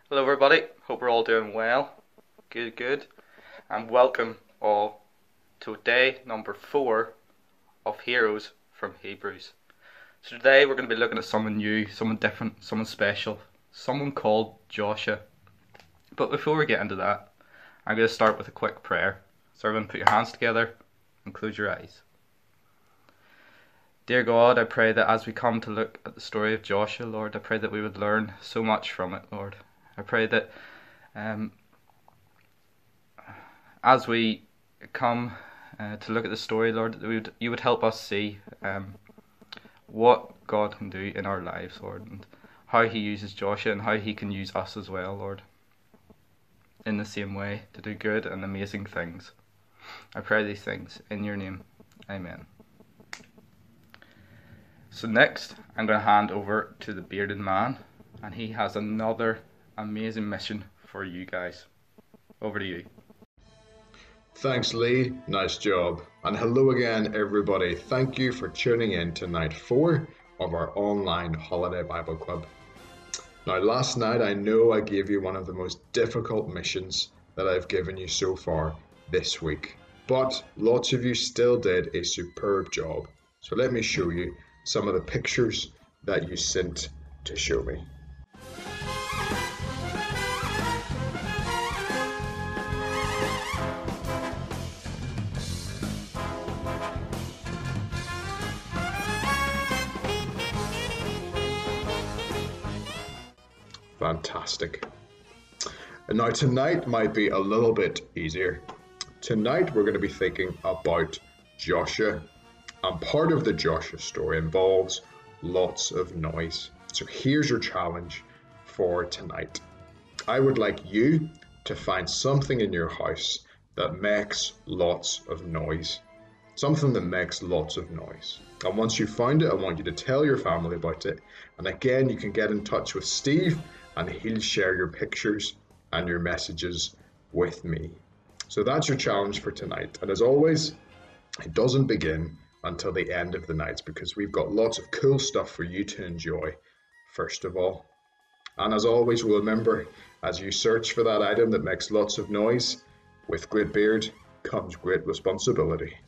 Hello everybody, hope we're all doing well. Good. And welcome all to day number 4 of Heroes from Hebrews. So today we're going to be looking at someone new, someone different, someone special, someone called Joshua. But before we get into that, I'm going to start with a quick prayer. So everyone put your hands together and close your eyes. Dear God, I pray that as we come to look at the story of Joshua, Lord, I pray that we would learn so much from it, Lord. I pray that as we come to look at the story, Lord, that you would help us see what God can do in our lives, Lord, and how He uses Joshua and how He can use us as well, Lord, in the same way to do good and amazing things. I pray these things in your name. Amen. So next, I'm going to hand over to the bearded man, and he has another amazing mission for you guys. Over to you. Thanks, Lee. Nice job. And hello again, everybody. Thank you for tuning in to night 4 of our online holiday Bible club. Now, last night I know I gave you one of the most difficult missions that I've given you so far this week, but lots of you still did a superb job. So let me show you some of the pictures that you sent to show me. Fantastic. And now tonight might be a little bit easier. Tonight we're going to be thinking about Joshua, and part of the Joshua story involves lots of noise. So here's your challenge for tonight. I would like you to find something in your house that makes lots of noise. Something that makes lots of noise. And once you've found it, I want you to tell your family about it. And again, you can get in touch with Steve and he'll share your pictures and your messages with me. So that's your challenge for tonight. And as always, it doesn't begin until the end of the night because we've got lots of cool stuff for you to enjoy, first of all. And as always, remember, as you search for that item that makes lots of noise, with great beard comes great responsibility.